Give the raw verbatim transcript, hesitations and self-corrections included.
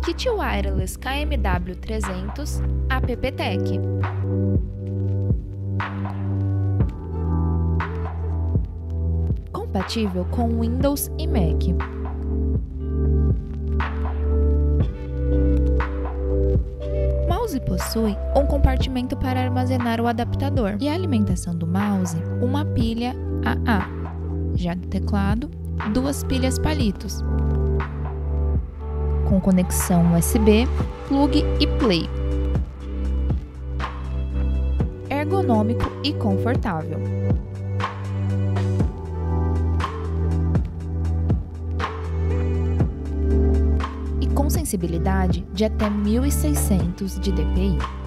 Kit Wireless K M W trezentos AppTech. Compatível com Windows e Mac. O mouse possui um compartimento para armazenar o adaptador e a alimentação do mouse, uma pilha A A. Já do teclado, duas pilhas palitos, com conexão U S B, plug e play. Ergonômico e confortável. E com sensibilidade de até mil e seiscentos de D P I.